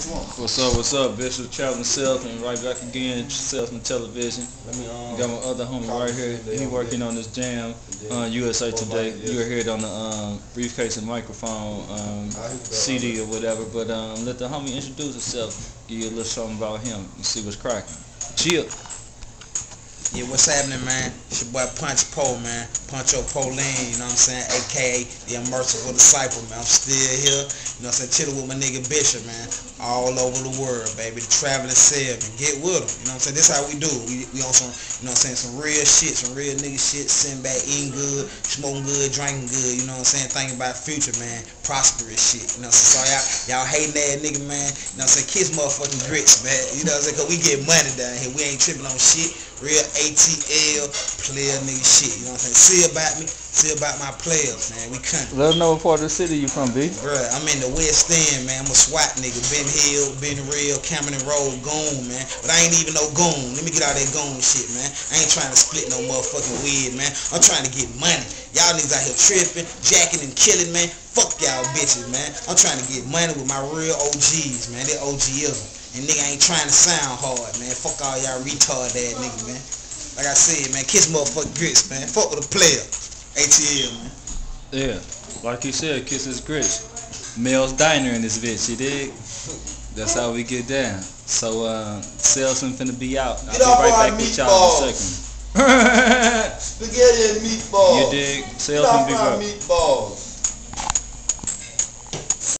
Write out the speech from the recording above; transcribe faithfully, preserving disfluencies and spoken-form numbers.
What's up, what's up, Bishop, traveling salesman, right back again, Salesman Television. Let me, um, Got my other homie right here, he working on this jam, uh, U S A Today. You heard it on the um, briefcase and microphone, um, C D or whatever, but um, let the homie introduce himself, give you a little something about him, and see what's cracking. Chill. Yeah, what's happening, man? It's your boy Poncho P, man. Poncho P, you know what I'm saying? A K A the Immersive Disciple, man. I'm still here, you know what I'm saying? Chilling with my nigga Bishop, man. All over the world, baby. The traveling salesman. Get with them, you know what I'm saying? This is how we do. We, we on some, you know what I'm saying? Some real shit, some real nigga shit. Sitting back, eating good, smoking good, drinking good, you know what I'm saying? Thinking about the future, man. Prosperous shit, you know what I'm saying? So y'all, y'all hating that nigga, man. You know what I'm saying? Kiss motherfucking grits, man. You know what I'm saying? Cause we get money down here. We ain't tripping on shit. Real A T L player nigga shit, you know what I'm saying? See about me, see about my players, man. We country. Let us know what part of the city you from, B. Bruh, I'm in the West End, man. I'm a SWAT nigga. Ben Hill, Ben Real, Cameron Road, goon, man. But I ain't even no goon. Let me get all that goon shit, man. I ain't trying to split no motherfucking weed, man. I'm trying to get money. Y'all niggas out here tripping, jacking and killing, man. Fuck y'all bitches, man. I'm trying to get money with my real O Gs, man. They O Gism. And nigga ain't trying to sound hard, man. Fuck all y'all retard ass niggas, man. Like I said, man, kiss motherfucking grits, man. Fuck with a player. A T L, man. Yeah, like you said, kiss his grits. Mel's Diner in this bitch, you dig? That's how we get down. So, uh, Salesman finna be out. I'll Get be off right our back with y'all in a second. Spaghetti and meatballs. You dig? Get Salesman off be our right. meatballs.